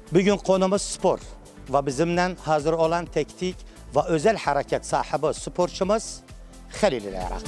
Bugün konumuz spor ve bizimle hazır olan teknik ve özel hareket sahibi sporçumuz Halil Iraqi.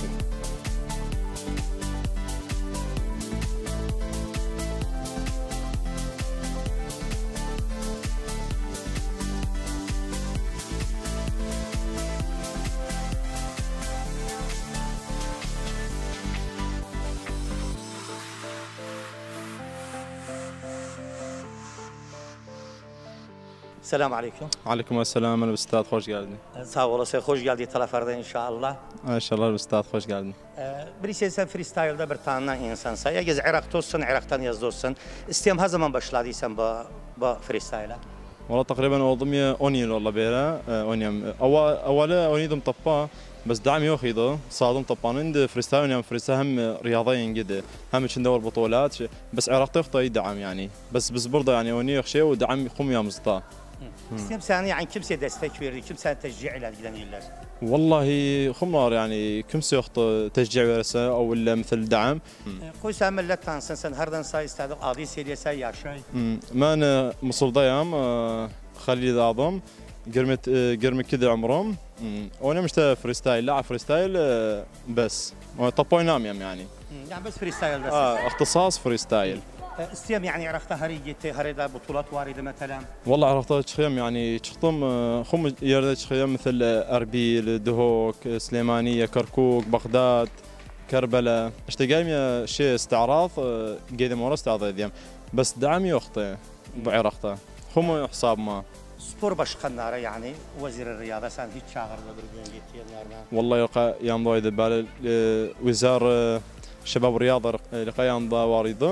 Selamun aleyküm. Aleyküm selam, Üstad, hoş geldin. Sağ olasın, hoş geldin taraflarda inşallah. İnşallah Üstad, hoş geldin. Birisi sen freestyle'da bir tanınan insansan. Ya gez Irak'ta olsun, Irak'tan yazdı olsun. İsteyem, her zaman başladıysan bu freestyle'a? والله تقريبا oldum ya 10 yıl oldu beri oynayam. Evvela oynadım tappa. بس دعم ياخذه صادم طبعا عند فريستايل يعني فريستايل هم رياضيا جدا هم عشان دور بطولات بس عراق تخطى يدعم يعني بس برضه يعني ونيخ شيء ودعم يقوم يا مزطا. İsteyem sen yani kimseye destek verdi, kimseye teşcih ile giden yerler. والله خمار يعني كمسة يخطى تشجيع ورسة او ولا مثل دعم. Koy sen millet tanısın, sen herden say istedik adi seriyese yaşay. ما انا مصر ضيام خليل اعظم قرمت كذا عمرهم وانا مش فريستايل لاعب فريستايل بس طبوا ينام يعني Yani bes freestyle'da اختصاص فريستايل. İsteyem yani Irak'ta her gitti, her da butulat var idi mesela. والله عرفت تخيم يعني تخطم خم يرد تخيم مثل اربيل دهوك سليمانيه كركوك بغداد كربلاء اشتقايم شيء استعراض قيدم ورا استعراض ديام بس دعم يخطي بعرقته خم حساب ما Spor başkanları yani Vezir Riyada sen hiç çağırdı bir gün gittiğinlerine. والله يلقى يام ضايد بال وزار شباب الرياضه لقى يام واردة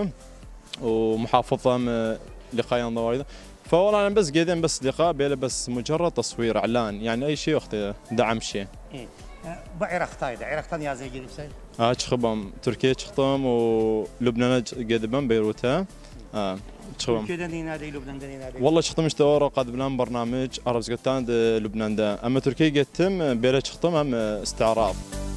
ومحافظه لقى يام واردة فوالله انا بس قاعدين بس لقاء بس مجرد تصوير اعلان يعني اي شيء اختي دعم شيء. Bu Irak'taydı. Irak'tan yazıya gelipsen? çıkıbam Türkiye çıktım o Lübnan'a gidibim Beyrut'a. Türkiye'den neredeydi, Lübnan'dan neredeydi? والله çıktım işte orada قدمنا برنامج Arabistan Lübnan'da ama Türkiye'ye gittim böyle çıktım hem استعراض.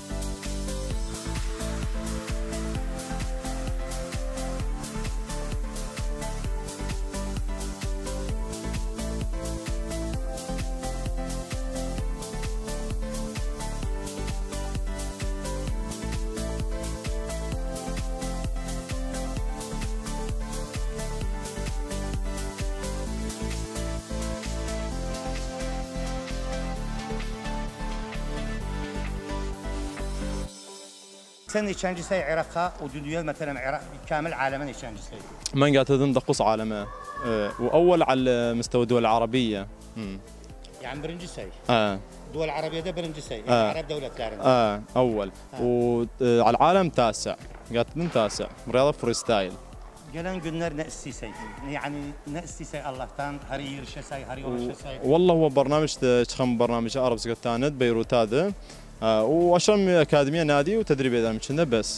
Sen neçənci say Irak'a, o dünya mesela Irak كامل عالمين neçənci say? من قاعد تدم دقوس عالمه واول على مستوى الدول العربيه. Yani birinci say. دول العربية birinci say. Yani Arap devletlerinde. اول وعلى العالم تاسع قاعد تدم تاسع رياضه فريستايل. Gelen günler ne istesey, yani ne istesey Allah'tan, her yarışasay, her uğraşasay. والله هو برنامج تخم برنامج Arabistan بيروت هذا واشرم اكاديميه نادي وتدريب اذا من بس.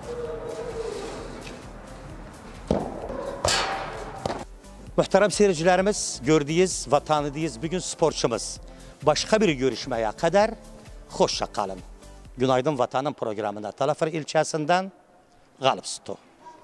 Muhterem seyircilerimiz, gördüğünüz ve tanıdığınız bugün sporçumuz. Başka bir görüşmeye kadar hoşça kalın. Günaydın Vatanım programında Talafır ilçesinden Galip Sto.